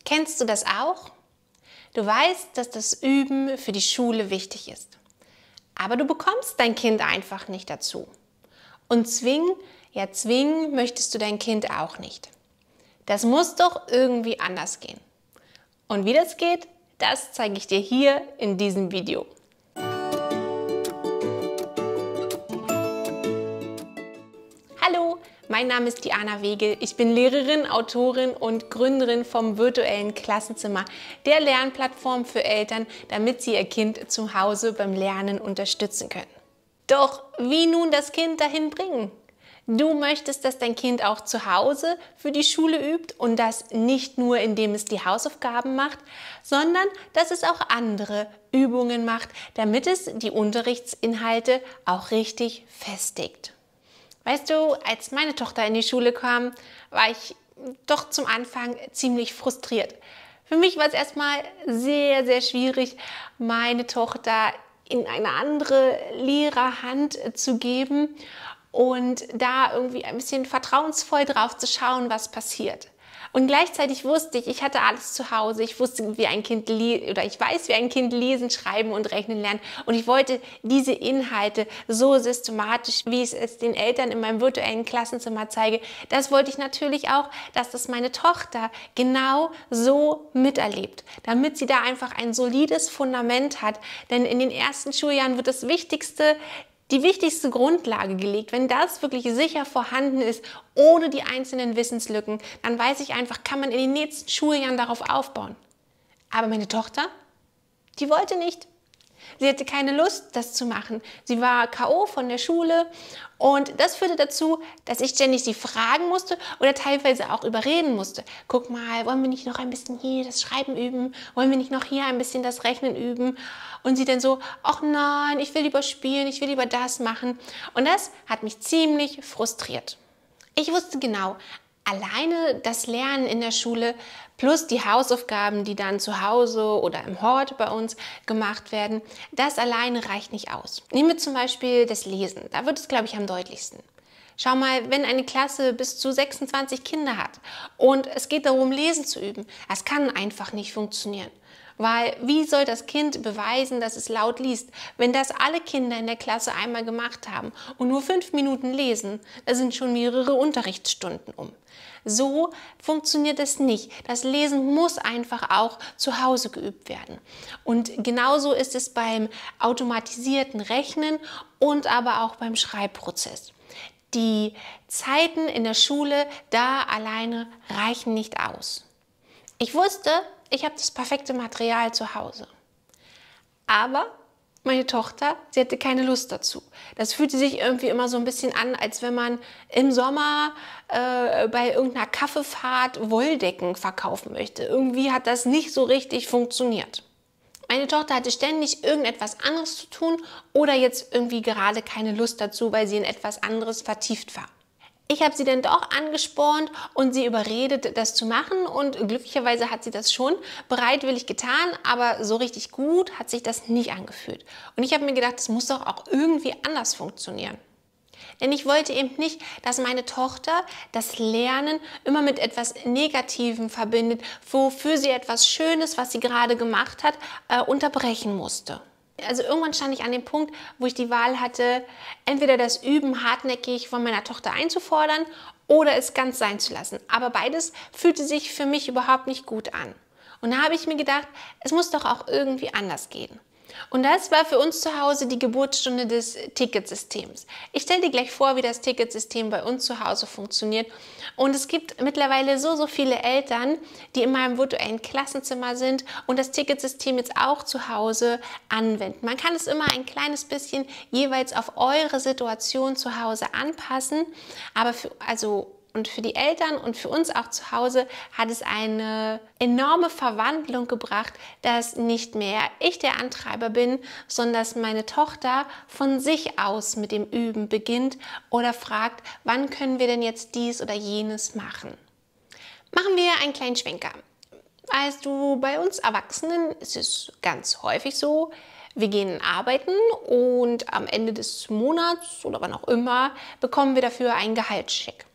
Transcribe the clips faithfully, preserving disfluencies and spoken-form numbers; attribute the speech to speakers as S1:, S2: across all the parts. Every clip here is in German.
S1: Kennst du das auch? Du weißt, dass das Üben für die Schule wichtig ist. Aber du bekommst dein Kind einfach nicht dazu. Und zwingen, ja zwingen möchtest du dein Kind auch nicht. Das muss doch irgendwie anders gehen. Und wie das geht, das zeige ich dir hier in diesem Video. Hallo, mein Name ist Diana Wege. Ich bin Lehrerin, Autorin und Gründerin vom virtuellen Klassenzimmer, der Lernplattform für Eltern, damit sie ihr Kind zu Hause beim Lernen unterstützen können. Doch wie nun das Kind dahin bringen? Du möchtest, dass dein Kind auch zu Hause für die Schule übt und das nicht nur, indem es die Hausaufgaben macht, sondern dass es auch andere Übungen macht, damit es die Unterrichtsinhalte auch richtig festigt. Weißt du, als meine Tochter in die Schule kam, war ich doch zum Anfang ziemlich frustriert. Für mich war es erstmal sehr, sehr schwierig, meine Tochter in eine andere Lehrerhand zu geben und da irgendwie ein bisschen vertrauensvoll drauf zu schauen, was passiert. Und gleichzeitig wusste ich, ich hatte alles zu Hause. Ich wusste, wie ein Kind oder ich weiß, wie ein Kind lesen, schreiben und rechnen lernt. Und ich wollte diese Inhalte so systematisch, wie ich es den Eltern in meinem virtuellen Klassenzimmer zeige, das wollte ich natürlich auch, dass das meine Tochter genau so miterlebt, damit sie da einfach ein solides Fundament hat. Denn in den ersten Schuljahren wird das Wichtigste die wichtigste Grundlage gelegt. Wenn das wirklich sicher vorhanden ist, ohne die einzelnen Wissenslücken, dann weiß ich einfach, kann man in den nächsten Schuljahren darauf aufbauen. Aber meine Tochter, die wollte nicht. Sie hatte keine Lust, das zu machen. Sie war K O von der Schule und das führte dazu, dass ich ständig sie fragen musste oder teilweise auch überreden musste. Guck mal, wollen wir nicht noch ein bisschen hier das Schreiben üben? Wollen wir nicht noch hier ein bisschen das Rechnen üben? Und sie dann so, ach nein, ich will lieber spielen, ich will lieber das machen. Und das hat mich ziemlich frustriert. Ich wusste genau, alleine das Lernen in der Schule plus die Hausaufgaben, die dann zu Hause oder im Hort bei uns gemacht werden, das alleine reicht nicht aus. Nehmen wir zum Beispiel das Lesen. Da wird es, glaube ich, am deutlichsten. Schau mal, wenn eine Klasse bis zu sechsundzwanzig Kinder hat und es geht darum, Lesen zu üben, das kann einfach nicht funktionieren. Weil wie soll das Kind beweisen, dass es laut liest, wenn das alle Kinder in der Klasse einmal gemacht haben und nur fünf Minuten lesen, da sind schon mehrere Unterrichtsstunden um. So funktioniert es nicht. Das Lesen muss einfach auch zu Hause geübt werden. Und genauso ist es beim automatisierten Rechnen und aber auch beim Schreibprozess. Die Zeiten in der Schule da alleine reichen nicht aus. Ich wusste, ich habe das perfekte Material zu Hause. Aber meine Tochter, sie hatte keine Lust dazu. Das fühlte sich irgendwie immer so ein bisschen an, als wenn man im Sommer äh, bei irgendeiner Kaffeefahrt Wolldecken verkaufen möchte. Irgendwie hat das nicht so richtig funktioniert. Meine Tochter hatte ständig irgendetwas anderes zu tun oder jetzt irgendwie gerade keine Lust dazu, weil sie in etwas anderes vertieft war. Ich habe sie dann doch angespornt und sie überredet, das zu machen und glücklicherweise hat sie das schon bereitwillig getan, aber so richtig gut hat sich das nicht angefühlt. Und ich habe mir gedacht, das muss doch auch irgendwie anders funktionieren. Denn ich wollte eben nicht, dass meine Tochter das Lernen immer mit etwas Negativem verbindet, wofür sie etwas Schönes, was sie gerade gemacht hat, äh, unterbrechen musste. Also irgendwann stand ich an dem Punkt, wo ich die Wahl hatte, entweder das Üben hartnäckig von meiner Tochter einzufordern oder es ganz sein zu lassen. Aber beides fühlte sich für mich überhaupt nicht gut an. Und da habe ich mir gedacht, es muss doch auch irgendwie anders gehen. Und das war für uns zu Hause die Geburtsstunde des Ticketsystems. Ich stelle dir gleich vor, wie das Ticketsystem bei uns zu Hause funktioniert. Und es gibt mittlerweile so, so viele Eltern, die in meinem virtuellen Klassenzimmer sind und das Ticketsystem jetzt auch zu Hause anwenden. Man kann es immer ein kleines bisschen jeweils auf eure Situation zu Hause anpassen, aber für, also Und für die Eltern und für uns auch zu Hause hat es eine enorme Verwandlung gebracht, dass nicht mehr ich der Antreiber bin, sondern dass meine Tochter von sich aus mit dem Üben beginnt oder fragt, wann können wir denn jetzt dies oder jenes machen. Machen wir einen kleinen Schwenker. Weißt du, bei uns Erwachsenen ist es ganz häufig so, wir gehen arbeiten und am Ende des Monats oder wann auch immer bekommen wir dafür einen Gehaltscheck.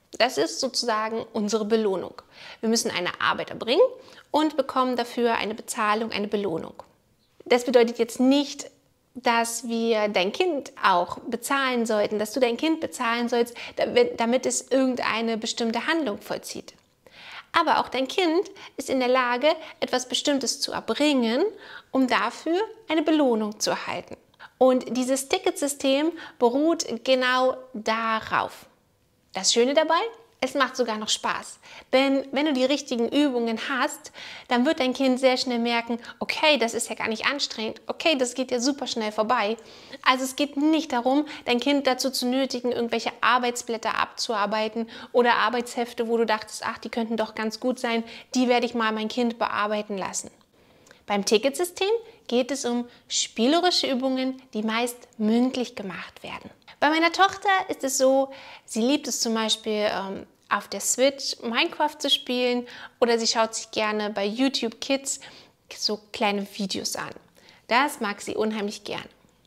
S1: Das ist sozusagen unsere Belohnung. Wir müssen eine Arbeit erbringen und bekommen dafür eine Bezahlung, eine Belohnung. Das bedeutet jetzt nicht, dass wir dein Kind auch bezahlen sollten, dass du dein Kind bezahlen sollst, damit es irgendeine bestimmte Handlung vollzieht. Aber auch dein Kind ist in der Lage, etwas Bestimmtes zu erbringen, um dafür eine Belohnung zu erhalten. Und dieses Ticketsystem beruht genau darauf. Das Schöne dabei? Es macht sogar noch Spaß, denn wenn du die richtigen Übungen hast, dann wird dein Kind sehr schnell merken, okay, das ist ja gar nicht anstrengend, okay, das geht ja super schnell vorbei. Also es geht nicht darum, dein Kind dazu zu nötigen, irgendwelche Arbeitsblätter abzuarbeiten oder Arbeitshefte, wo du dachtest, ach, die könnten doch ganz gut sein, die werde ich mal mein Kind bearbeiten lassen. Beim Ticketsystem geht es um spielerische Übungen, die meist mündlich gemacht werden. Bei meiner Tochter ist es so, sie liebt es zum Beispiel ähm, auf der Switch Minecraft zu spielen oder sie schaut sich gerne bei YouTube Kids so kleine Videos an. Das mag sie unheimlich gern.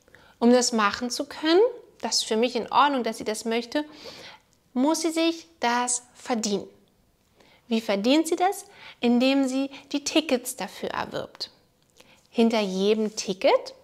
S1: Um das machen zu können, das ist für mich in Ordnung, dass sie das möchte, muss sie sich das verdienen. Wie verdient sie das? Indem sie die Tickets dafür erwirbt. Hinter jedem Ticket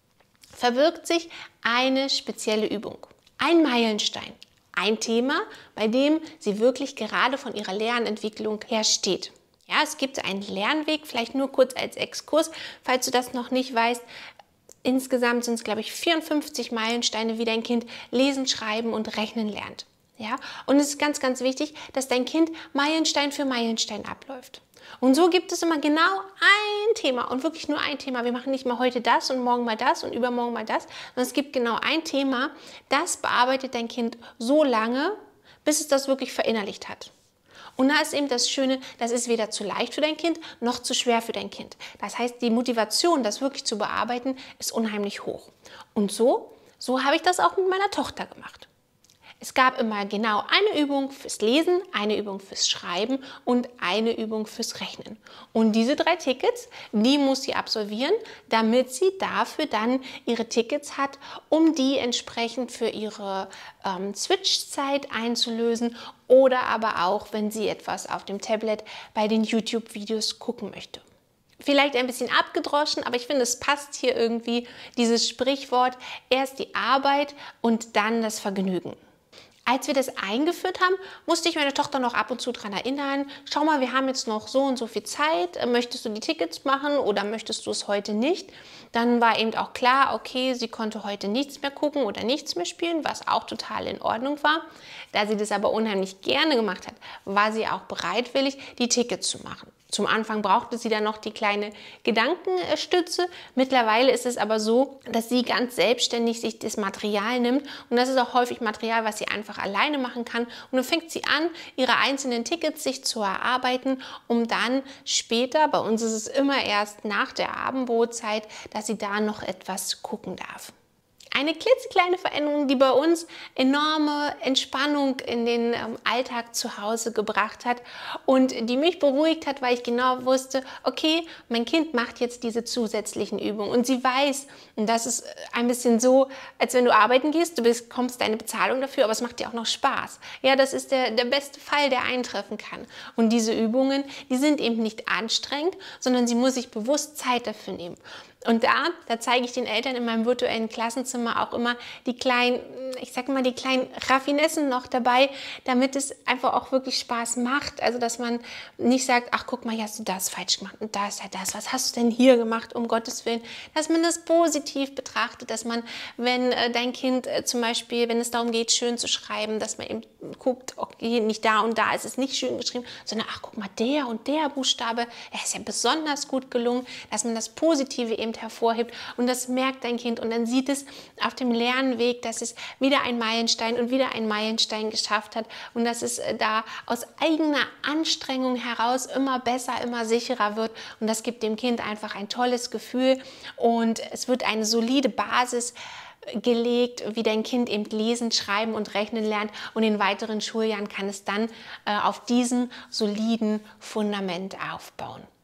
S1: verbirgt sich eine spezielle Übung, ein Meilenstein, ein Thema, bei dem sie wirklich gerade von ihrer Lernentwicklung her steht. Ja, es gibt einen Lernweg, vielleicht nur kurz als Exkurs, falls du das noch nicht weißt. Insgesamt sind es, glaube ich, vierundfünfzig Meilensteine, wie dein Kind lesen, schreiben und rechnen lernt. Ja? Und es ist ganz, ganz wichtig, dass dein Kind Meilenstein für Meilenstein abläuft. Und so gibt es immer genau ein Thema und wirklich nur ein Thema. Wir machen nicht mal heute das und morgen mal das und übermorgen mal das, sondern es gibt genau ein Thema, das bearbeitet dein Kind so lange, bis es das wirklich verinnerlicht hat. Und da ist eben das Schöne, das ist weder zu leicht für dein Kind, noch zu schwer für dein Kind. Das heißt, die Motivation, das wirklich zu bearbeiten, ist unheimlich hoch. Und so, so habe ich das auch mit meiner Tochter gemacht. Es gab immer genau eine Übung fürs Lesen, eine Übung fürs Schreiben und eine Übung fürs Rechnen. Und diese drei Tickets, die muss sie absolvieren, damit sie dafür dann ihre Tickets hat, um die entsprechend für ihre ähm, Switch-Zeit einzulösen oder aber auch, wenn sie etwas auf dem Tablet bei den YouTube-Videos gucken möchte. Vielleicht ein bisschen abgedroschen, aber ich finde, es passt hier irgendwie dieses Sprichwort, erst die Arbeit und dann das Vergnügen. Als wir das eingeführt haben, musste ich meine Tochter noch ab und zu daran erinnern, schau mal, wir haben jetzt noch so und so viel Zeit, möchtest du die Tickets machen oder möchtest du es heute nicht? Dann war eben auch klar, okay, sie konnte heute nichts mehr gucken oder nichts mehr spielen, was auch total in Ordnung war. Da sie das aber unheimlich gerne gemacht hat, war sie auch bereitwillig, die Tickets zu machen. Zum Anfang brauchte sie dann noch die kleine Gedankenstütze. Mittlerweile ist es aber so, dass sie ganz selbstständig sich das Material nimmt. Und das ist auch häufig Material, was sie einfach alleine machen kann. Und dann fängt sie an, ihre einzelnen Tickets sich zu erarbeiten, um dann später, bei uns ist es immer erst nach der Abendbrotzeit, dass sie da noch etwas gucken darf. Eine klitzekleine Veränderung, die bei uns enorme Entspannung in den ähm, Alltag zu Hause gebracht hat und die mich beruhigt hat, weil ich genau wusste, okay, mein Kind macht jetzt diese zusätzlichen Übungen und sie weiß, und das ist ein bisschen so, als wenn du arbeiten gehst, du bekommst deine Bezahlung dafür, aber es macht dir auch noch Spaß. Ja, das ist der, der beste Fall, der eintreffen kann. Und diese Übungen, die sind eben nicht anstrengend, sondern sie muss sich bewusst Zeit dafür nehmen. Und da, da zeige ich den Eltern in meinem virtuellen Klassenzimmer auch immer die kleinen, ich sag mal, die kleinen Raffinessen noch dabei, damit es einfach auch wirklich Spaß macht. Also, dass man nicht sagt, ach, guck mal, hier hast du das falsch gemacht und da ist ja das. Was hast du denn hier gemacht, um Gottes Willen? Dass man das positiv betrachtet, dass man, wenn äh, dein Kind äh, zum Beispiel, wenn es darum geht, schön zu schreiben, dass man eben guckt, okay, nicht da und da ist es nicht schön geschrieben, sondern ach, guck mal, der und der Buchstabe, er ist ja besonders gut gelungen, dass man das Positive eben hervorhebt und das merkt dein Kind und dann sieht es auf dem Lernweg, dass es wieder ein Meilenstein und wieder ein Meilenstein geschafft hat und dass es da aus eigener Anstrengung heraus immer besser, immer sicherer wird und das gibt dem Kind einfach ein tolles Gefühl und es wird eine solide Basis gelegt, wie dein Kind eben lesen, schreiben und rechnen lernt und in weiteren Schuljahren kann es dann äh, auf diesem soliden Fundament aufbauen.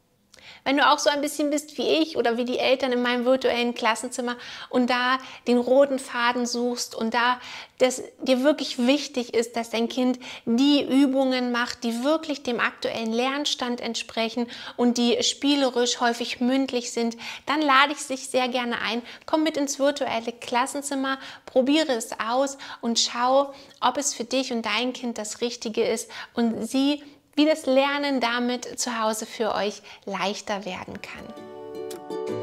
S1: Wenn du auch so ein bisschen bist wie ich oder wie die Eltern in meinem virtuellen Klassenzimmer und da den roten Faden suchst und da das dir wirklich wichtig ist, dass dein Kind die Übungen macht, die wirklich dem aktuellen Lernstand entsprechen und die spielerisch häufig mündlich sind, dann lade ich dich sehr gerne ein. Komm mit ins virtuelle Klassenzimmer, probiere es aus und schau, ob es für dich und dein Kind das Richtige ist und sieh, wie das Lernen damit zu Hause für euch leichter werden kann.